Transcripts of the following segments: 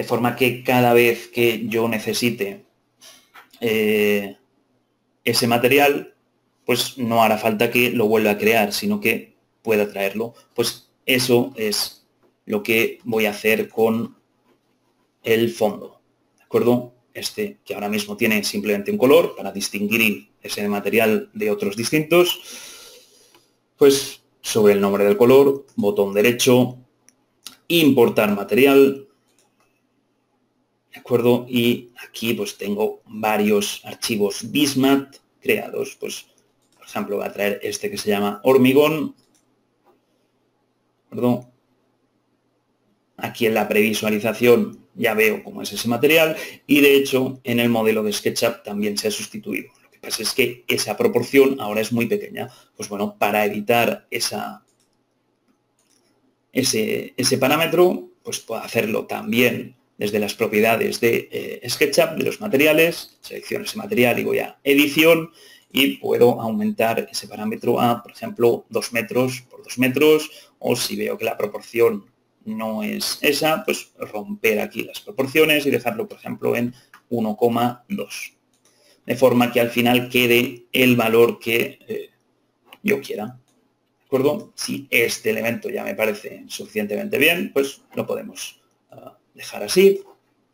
de forma que cada vez que yo necesite ese material, pues no hará falta que lo vuelva a crear, sino que pueda traerlo. Pues eso es lo que voy a hacer con el fondo, ¿de acuerdo? Este que ahora mismo tiene simplemente un color para distinguir ese material de otros distintos. Pues sobre el nombre del color, botón derecho, importar material, ¿de acuerdo? Y aquí pues tengo varios archivos Bismat creados. Pues, por ejemplo, voy a traer este que se llama hormigón, ¿de acuerdo? Aquí en la previsualización ya veo cómo es ese material y de hecho en el modelo de SketchUp también se ha sustituido. Lo que pasa es que esa proporción ahora es muy pequeña. Pues bueno, para evitar ese parámetro, pues puedo hacerlo también desde las propiedades de SketchUp, de los materiales. Selecciono ese material y voy a edición y puedo aumentar ese parámetro a, por ejemplo, 2 metros por 2 metros, o si veo que la proporción no es esa, pues romper aquí las proporciones y dejarlo, por ejemplo, en 1,2. De forma que al final quede el valor que yo quiera. ¿De acuerdo? Si este elemento ya me parece suficientemente bien, pues lo podemos dejar así.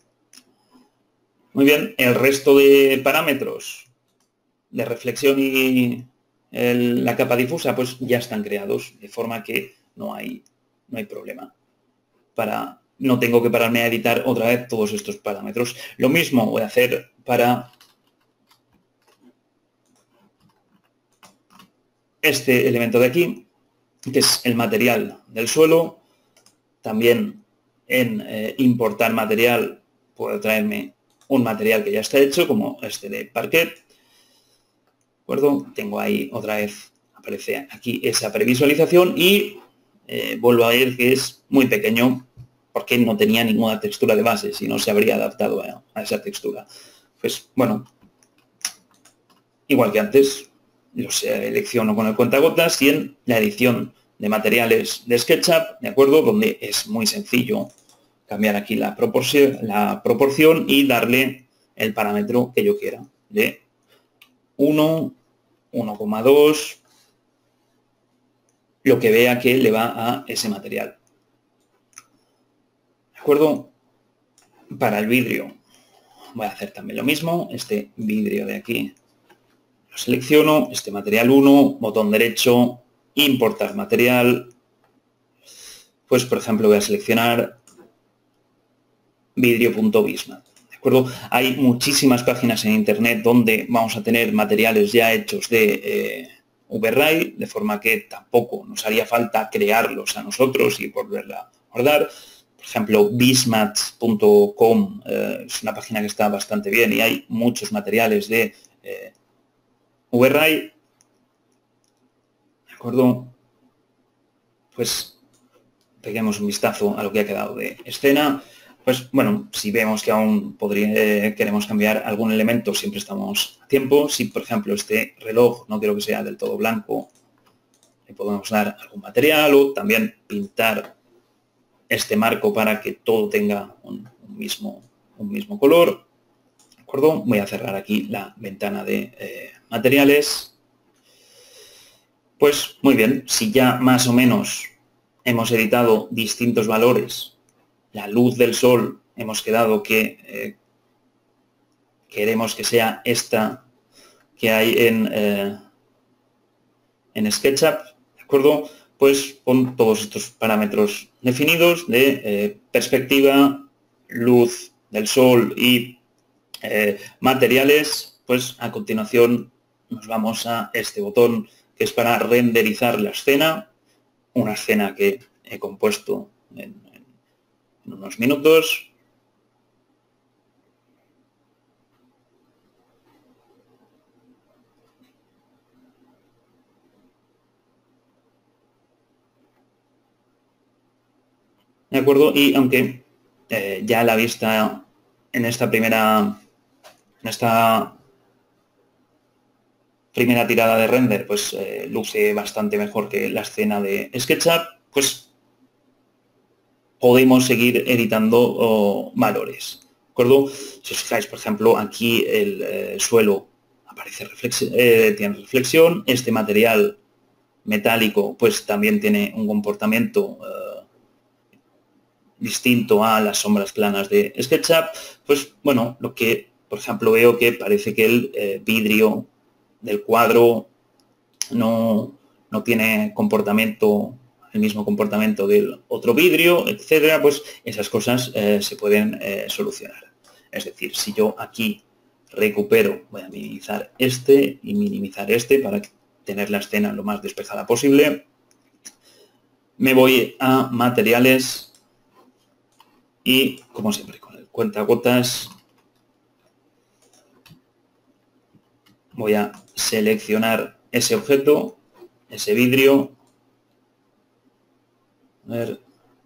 Muy bien, el resto de parámetros de reflexión y la capa difusa, pues ya están creados, de forma que no hay problema. No tengo que pararme a editar otra vez todos estos parámetros. Lo mismo voy a hacer para este elemento de aquí, que es el material del suelo. También en importar material puedo traerme un material que ya está hecho, como este de parquet. ¿De acuerdo? Tengo ahí otra vez, aparece aquí esa previsualización y vuelvo a ver que es muy pequeño porque no tenía ninguna textura de base, si no se habría adaptado a esa textura. Pues bueno, igual que antes, lo selecciono con el cuentagotas y en la edición de materiales de SketchUp, ¿de acuerdo? Donde es muy sencillo cambiar aquí la proporción y darle el parámetro que yo quiera, de 1, 1,2, lo que vea que le va a ese material. ¿De acuerdo? Para el vidrio voy a hacer también lo mismo. Este vidrio de aquí lo selecciono, este material 1, botón derecho, importar material. Pues por ejemplo voy a seleccionar vidrio.bismat. ¿De acuerdo? Hay muchísimas páginas en internet donde vamos a tener materiales ya hechos de VRAI, de forma que tampoco nos haría falta crearlos a nosotros y volverla a guardar. Por ejemplo, bismats.com es una página que está bastante bien y hay muchos materiales de VRAI. ¿De acuerdo? Pues peguemos un vistazo a lo que ha quedado de escena. Pues bueno, si vemos que aún queremos cambiar algún elemento, siempre estamos a tiempo. Si, por ejemplo, este reloj no quiero que sea del todo blanco, le podemos dar algún material o también pintar este marco para que todo tenga un mismo color. ¿De acuerdo? Voy a cerrar aquí la ventana de materiales. Pues muy bien, si ya más o menos hemos editado distintos valores, la luz del sol, hemos quedado que queremos que sea esta que hay en SketchUp, ¿de acuerdo? Pues con todos estos parámetros definidos de perspectiva, luz del sol y materiales, pues a continuación nos vamos a este botón que es para renderizar la escena, una escena que he compuesto en unos minutos. ¿De acuerdo? Y aunque ya a la vista en esta primera tirada de render, pues luce bastante mejor que la escena de SketchUp, pues podemos seguir editando valores. ¿De acuerdo? Si os fijáis, por ejemplo, aquí el suelo aparece tiene reflexión, este material metálico pues también tiene un comportamiento distinto a las sombras planas de SketchUp. Pues bueno, lo que por ejemplo veo que parece que el vidrio del cuadro no tiene el mismo comportamiento del otro vidrio, etcétera. Pues esas cosas se pueden solucionar. Es decir, si yo aquí recupero, voy a minimizar este y minimizar este para tener la escena lo más despejada posible. Me voy a materiales y, como siempre, con el cuentagotas voy a seleccionar ese objeto, ese vidrio. A ver.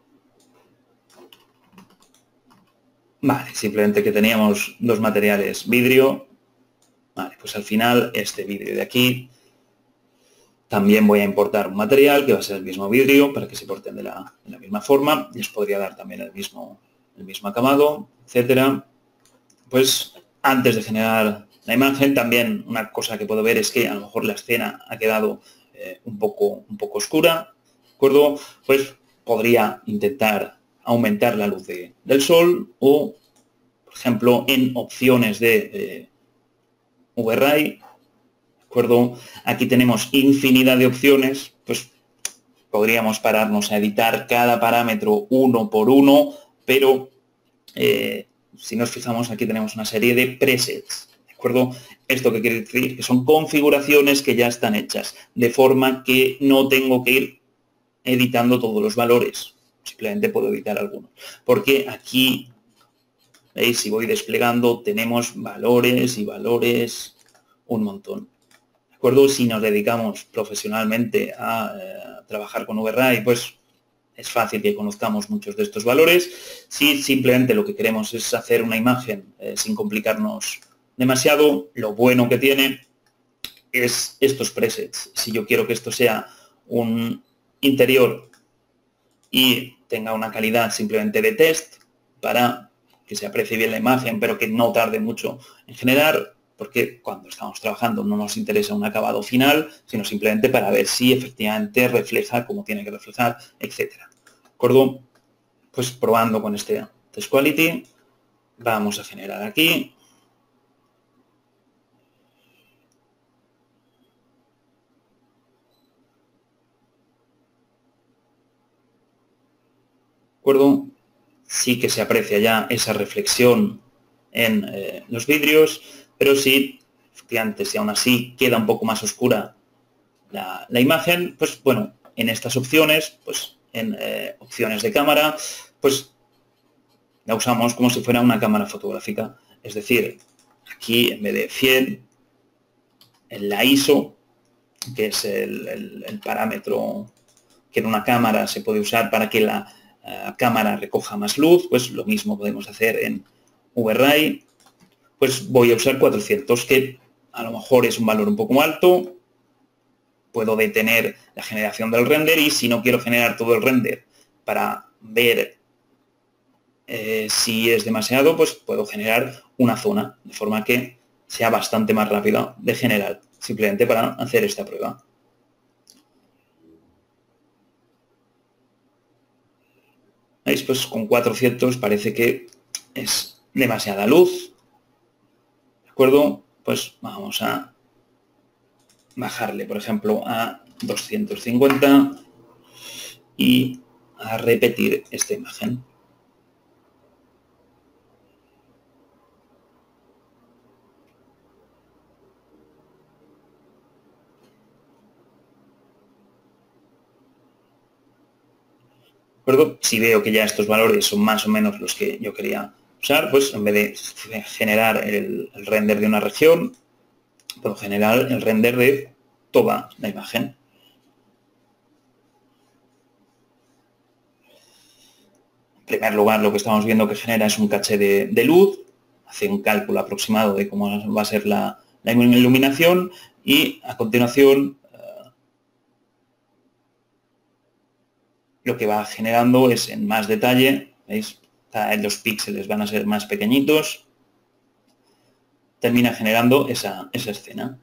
Vale, simplemente que teníamos dos materiales vidrio. Vale, pues al final este vidrio de aquí también voy a importar un material que va a ser el mismo vidrio para que se porten de la misma forma. Y os podría dar también el mismo acabado, etcétera. Pues antes de generar la imagen, también una cosa que puedo ver es que a lo mejor la escena ha quedado un poco oscura, ¿de acuerdo? Pues podría intentar aumentar la luz del sol o, por ejemplo, en opciones de VRAI, ¿de acuerdo? Aquí tenemos infinidad de opciones, pues podríamos pararnos a editar cada parámetro uno por uno, pero si nos fijamos, aquí tenemos una serie de presets, ¿de acuerdo? ¿Esto qué quiere decir? Que son configuraciones que ya están hechas, de forma que no tengo que ir editando todos los valores, simplemente puedo editar algunos. Porque aquí, ¿veis? Si voy desplegando, tenemos valores y valores, un montón. ¿De acuerdo? Si nos dedicamos profesionalmente a trabajar con VRAI, pues es fácil que conozcamos muchos de estos valores. Si simplemente lo que queremos es hacer una imagen sin complicarnos demasiado, lo bueno que tiene es estos presets. Si yo quiero que esto sea un interior y tenga una calidad simplemente de test para que se aprecie bien la imagen, pero que no tarde mucho en generar, porque cuando estamos trabajando no nos interesa un acabado final, sino simplemente para ver si efectivamente refleja como tiene que reflejar, etcétera. ¿De acuerdo? Pues probando con este test quality, vamos a generar aquí. ¿De acuerdo? Sí que se aprecia ya esa reflexión en los vidrios, pero sí, efectivamente, si aún así queda un poco más oscura la imagen, pues bueno, en estas opciones, pues en opciones de cámara, pues la usamos como si fuera una cámara fotográfica. Es decir, aquí en vez de 100, en la ISO, que es el parámetro que en una cámara se puede usar para que la cámara recoja más luz, pues lo mismo podemos hacer en VRAI. Pues voy a usar 400, que a lo mejor es un valor un poco alto. Puedo detener la generación del render y si no quiero generar todo el render para ver si es demasiado, pues puedo generar una zona, de forma que sea bastante más rápida de generar, simplemente para hacer esta prueba. ¿Veis? Pues con 400 parece que es demasiada luz. ¿De acuerdo? Pues vamos a bajarle, por ejemplo, a 250 y a repetir esta imagen. ¿De acuerdo? Si veo que ya estos valores son más o menos los que yo quería usar, pues en vez de generar el render de una región, puedo generar el render de toda la imagen. En primer lugar, lo que estamos viendo que genera es un caché de luz, hace un cálculo aproximado de cómo va a ser la iluminación y a continuación lo que va generando es en más detalle, ¿veis? Los píxeles van a ser más pequeñitos, termina generando esa escena.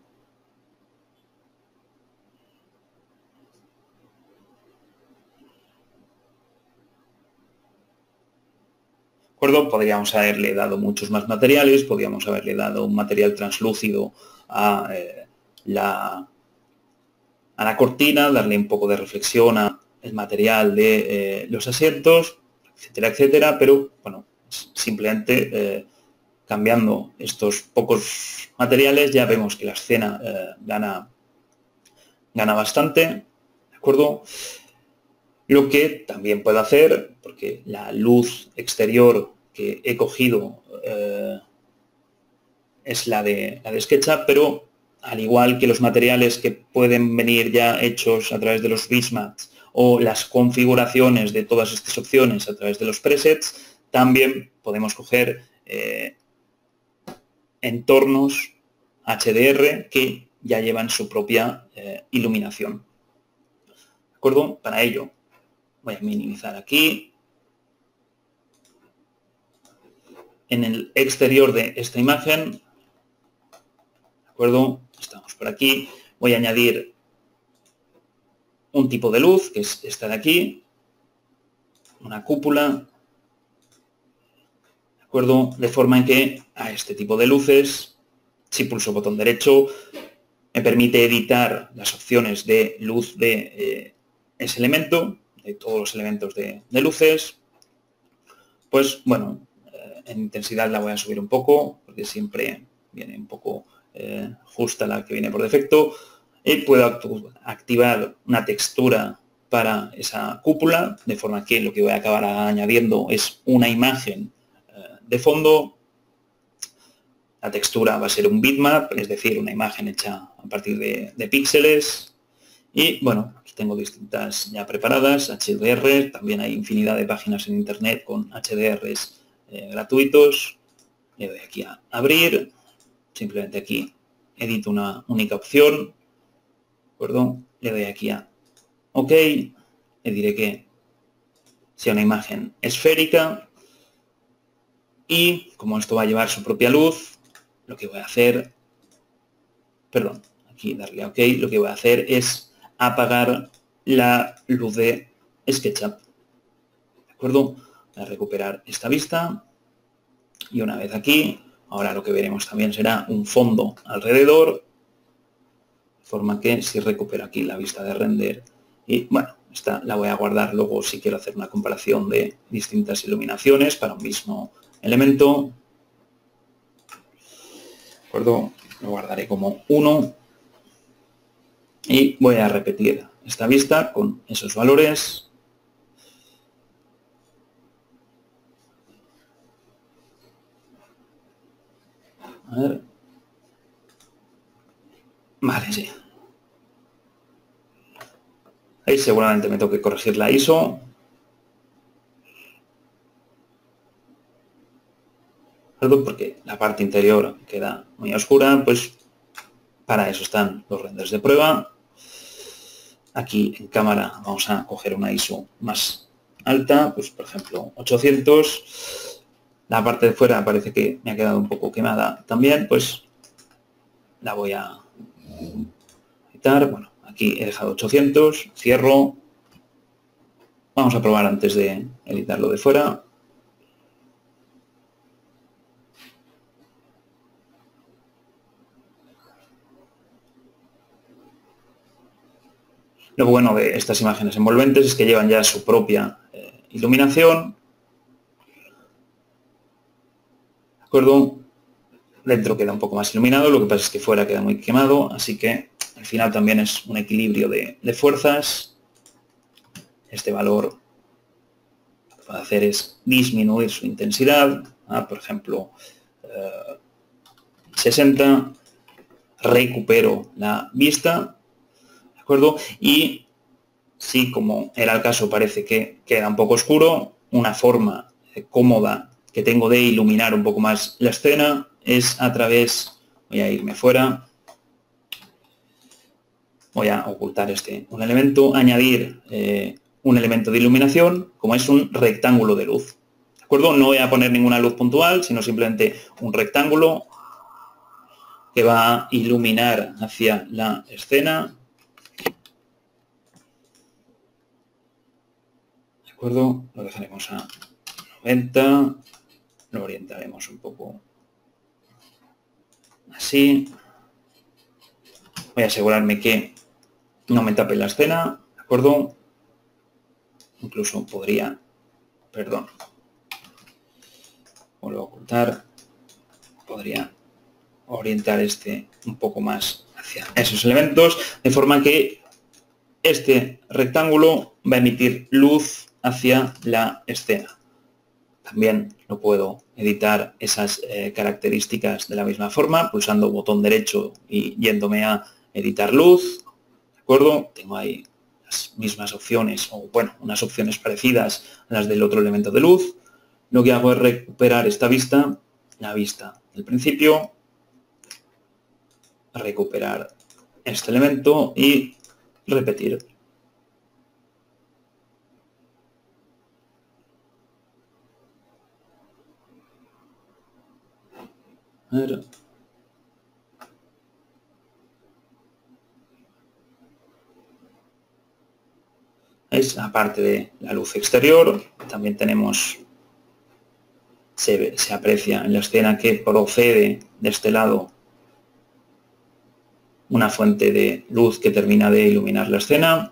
¿De acuerdo? Podríamos haberle dado muchos más materiales, podríamos haberle dado un material translúcido a la cortina, darle un poco de reflexión al material de los asientos, etcétera, etcétera, pero bueno, simplemente cambiando estos pocos materiales ya vemos que la escena gana bastante, ¿de acuerdo? Lo que también puedo hacer, porque la luz exterior que he cogido es la de SketchUp, pero al igual que los materiales que pueden venir ya hechos a través de los bitmaps o las configuraciones de todas estas opciones a través de los presets, también podemos coger entornos HDR que ya llevan su propia iluminación. ¿De acuerdo? Para ello voy a minimizar aquí. En el exterior de esta imagen, ¿de acuerdo? Estamos por aquí. Voy a añadir un tipo de luz, que es esta de aquí, una cúpula, ¿de acuerdo? De forma en que a este tipo de luces, si pulso botón derecho, me permite editar las opciones de luz de ese elemento, de todos los elementos de luces. Pues bueno, en intensidad la voy a subir un poco, porque siempre viene un poco justa la que viene por defecto. Y puedo activar una textura para esa cúpula, de forma que lo que voy a acabar añadiendo es una imagen de fondo. La textura va a ser un bitmap, es decir, una imagen hecha a partir de píxeles. Y bueno, aquí tengo distintas ya preparadas, HDR, también hay infinidad de páginas en internet con HDRs gratuitos. Le doy aquí a abrir, simplemente aquí edito una única opción, ¿de acuerdo? Le doy aquí a OK, le diré que sea una imagen esférica y como esto va a llevar su propia luz, lo que voy a hacer, perdón, aquí darle a OK, lo que voy a hacer es apagar la luz de SketchUp, ¿de acuerdo? Voy a recuperar esta vista y una vez aquí, ahora lo que veremos también será un fondo alrededor, de forma que si recupero aquí la vista de render y bueno, esta la voy a guardar luego si quiero hacer una comparación de distintas iluminaciones para un mismo elemento, ¿de acuerdo? Lo guardaré como 1 y voy a repetir esta vista con esos valores. A ver. Vale, sí. Ahí seguramente me tengo que corregir la ISO. Porque la parte interior queda muy oscura, pues para eso están los renders de prueba. Aquí en cámara vamos a coger una ISO más alta, pues por ejemplo 800. La parte de fuera parece que me ha quedado un poco quemada también, pues la voy a quitar. Bueno, aquí he dejado 800, cierro. Vamos a probar antes de editarlo de fuera. Lo bueno de estas imágenes envolventes es que llevan ya su propia iluminación. ¿De acuerdo? Dentro queda un poco más iluminado, lo que pasa es que fuera queda muy quemado, así que al final también es un equilibrio de fuerzas. Este valor lo que puedo hacer es disminuir su intensidad, por ejemplo 60, recupero la vista, ¿de acuerdo? Y si, como era el caso, parece que queda un poco oscuro, una forma cómoda que tengo de iluminar un poco más la escena es a través, voy a irme fuera, voy a ocultar un elemento, añadir un elemento de iluminación como es un rectángulo de luz. ¿De acuerdo? No voy a poner ninguna luz puntual, sino simplemente un rectángulo que va a iluminar hacia la escena. ¿De acuerdo? Lo dejaremos a 90. Lo orientaremos un poco así. Voy a asegurarme que no me tape la escena, ¿de acuerdo? Incluso podría, perdón, vuelvo a ocultar, podría orientar este un poco más hacia esos elementos, de forma que este rectángulo va a emitir luz hacia la escena. También lo puedo editar esas características de la misma forma, pulsando botón derecho y yéndome a editar luz, ¿de acuerdo? Tengo ahí las mismas opciones, o bueno, unas opciones parecidas a las del otro elemento de luz. Lo que hago es recuperar esta vista, la vista del principio, recuperar este elemento y repetir. A ver. ¿Veis? Aparte de la luz exterior, también tenemos, se aprecia en la escena que procede de este lado una fuente de luz que termina de iluminar la escena.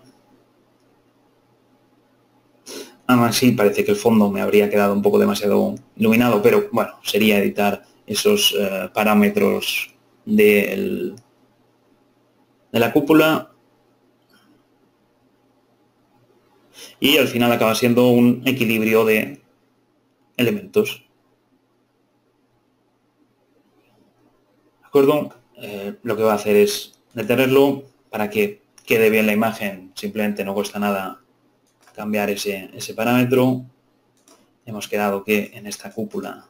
Aún así parece que el fondo me habría quedado un poco demasiado iluminado, pero bueno, sería editar esos parámetros de la cúpula. Y al final acaba siendo un equilibrio de elementos. ¿De acuerdo? Lo que voy a hacer es detenerlo para que quede bien la imagen. Simplemente no cuesta nada cambiar ese parámetro. Hemos quedado que en esta cúpula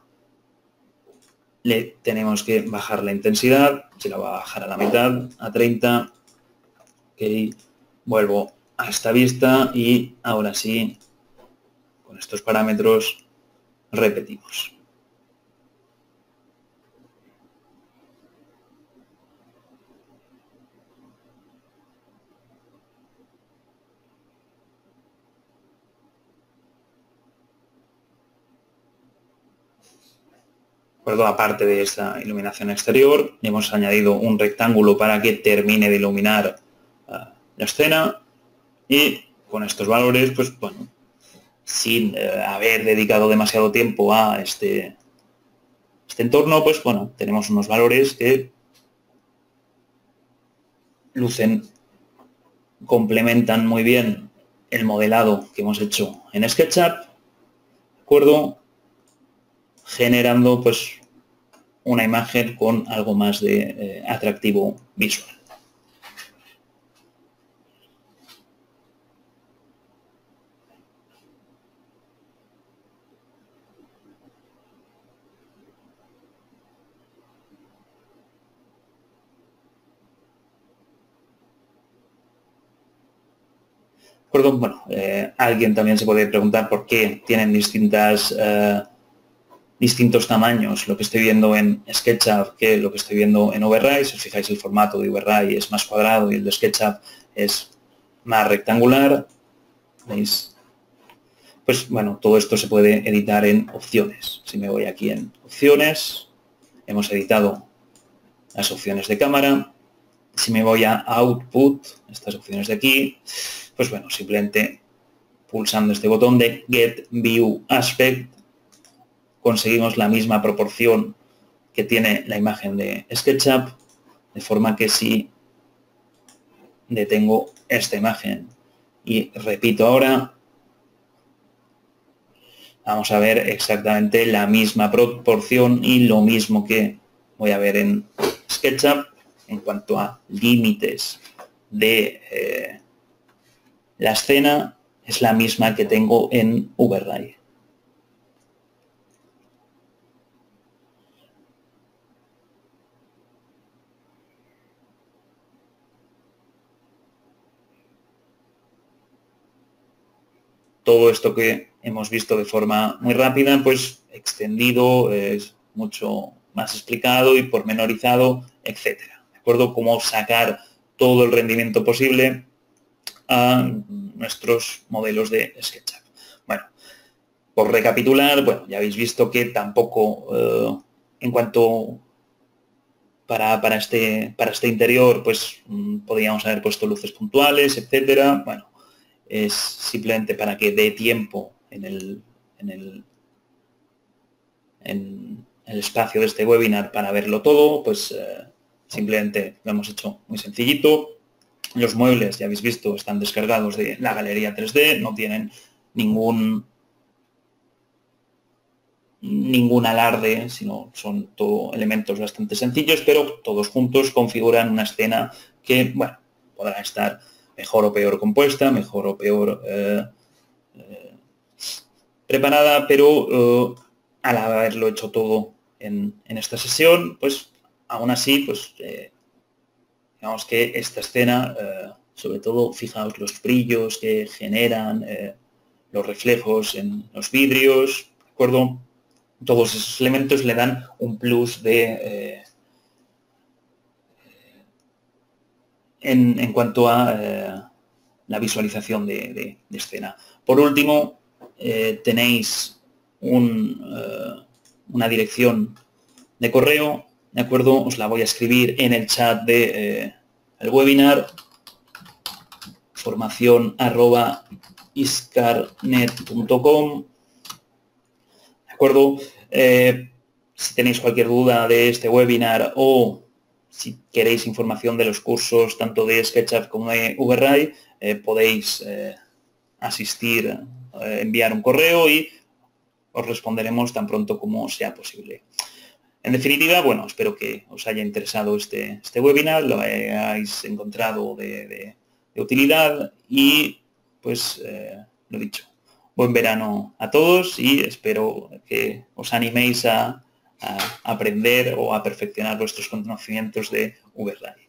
le tenemos que bajar la intensidad. Se la va a bajar a la mitad, a 30. Ok. Vuelvo a esta vista y ahora sí, con estos parámetros, repetimos. Aparte de esta iluminación exterior, hemos añadido un rectángulo para que termine de iluminar la escena y con estos valores, pues bueno, sin haber dedicado demasiado tiempo a este entorno, pues bueno, tenemos unos valores que lucen, complementan muy bien el modelado que hemos hecho en SketchUp, ¿de acuerdo? Generando pues una imagen con algo más de atractivo visual. Bueno, alguien también se puede preguntar por qué tienen distintos tamaños lo que estoy viendo en SketchUp que lo que estoy viendo en Overray. Si os fijáis, el formato de Overray es más cuadrado y el de SketchUp es más rectangular. ¿Veis? Pues bueno, todo esto se puede editar en opciones. Si me voy aquí en opciones, hemos editado las opciones de cámara. Si me voy a Output, estas opciones de aquí, pues bueno, simplemente pulsando este botón de Get View Aspect, conseguimos la misma proporción que tiene la imagen de SketchUp, de forma que si detengo esta imagen y repito ahora, vamos a ver exactamente la misma proporción y lo mismo que voy a ver en SketchUp en cuanto a límites de la escena, es la misma que tengo en Overray. todo esto que hemos visto de forma muy rápida, pues extendido, es mucho más explicado y pormenorizado, etcétera. ¿De acuerdo? Cómo sacar todo el rendimiento posible a nuestros modelos de SketchUp. Bueno, por recapitular, bueno, ya habéis visto que tampoco en cuanto para este interior, pues podríamos haber puesto luces puntuales, etcétera. Bueno, es simplemente para que dé tiempo en el espacio de este webinar para verlo todo, pues simplemente lo hemos hecho muy sencillito. Los muebles, ya habéis visto, están descargados de la galería 3D, no tienen ningún alarde, sino son todo elementos bastante sencillos, pero todos juntos configuran una escena que, bueno, podrá estar mejor o peor compuesta, mejor o peor preparada, pero al haberlo hecho todo en esta sesión, pues aún así, pues digamos que esta escena, sobre todo, fijaos los brillos que generan, los reflejos en los vidrios, ¿de acuerdo? Todos esos elementos le dan un plus de en cuanto a la visualización de escena. Por último, tenéis una dirección de correo, ¿de acuerdo? Os la voy a escribir en el chat de el webinar, formación@iscarnet.com, ¿de acuerdo? Si tenéis cualquier duda de este webinar o si queréis información de los cursos tanto de SketchUp como de VRAI, podéis asistir, enviar un correo y os responderemos tan pronto como sea posible. En definitiva, bueno, espero que os haya interesado este webinar, lo hayáis encontrado de utilidad y, pues, lo dicho, buen verano a todos y espero que os animéis a aprender o a perfeccionar vuestros conocimientos de VRAI.